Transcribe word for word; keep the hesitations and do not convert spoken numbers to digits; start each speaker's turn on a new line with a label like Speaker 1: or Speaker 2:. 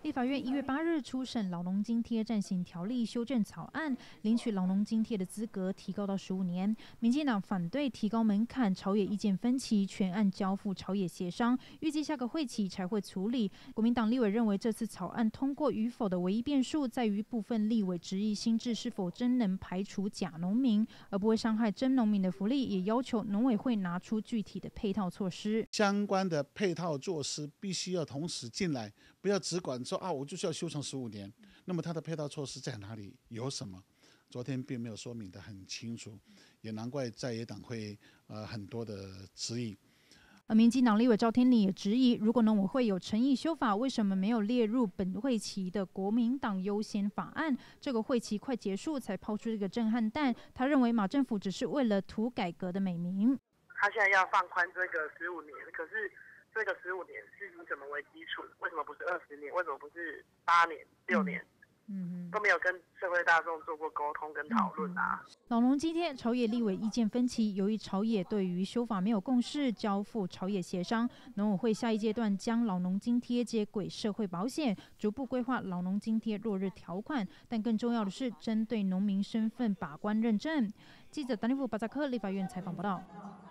Speaker 1: 立法院一月八日初审劳农津贴暂行条例修正草案，领取劳农津贴的资格提高到十五年。民进党反对提高门槛，朝野意见分歧，全案交付朝野协商，预计下个会期才会处理。国民党立委认为，这次草案通过与否的唯一变数在于部分立委质疑新制是否真能排除假农民，而不会伤害真农民的福利，也要求农委会拿出具体的配套措施。
Speaker 2: 相关的配套措施必须要同时进来，不要只管说啊，我就是要修成十五年。那么它的配套措施在哪里？有什么？昨天并没有说明得很清楚，也难怪在野党会呃很多的质疑。
Speaker 1: 而民进党立委赵天麟也质疑，如果农委会有诚意修法，为什么没有列入本会期的国民党优先法案？这个会期快结束才抛出这个震撼弹，他认为马政府只是为了图改革的美名。
Speaker 3: 他现在要放宽这个十五年，可是这个十五年是以什么为基础？为什么不是二十年？为什么不是八年、六年？嗯，都没有跟社会大众做过沟通跟讨论啊。
Speaker 1: 劳农津贴朝野立委意见分歧，由于朝野对于修法没有共识，交付朝野协商，农委会下一阶段将劳农津贴接轨社会保险，逐步规划劳农津贴落日条款。但更重要的是，针对农民身份把关认证。记者达尼夫巴扎克立法院采访报道。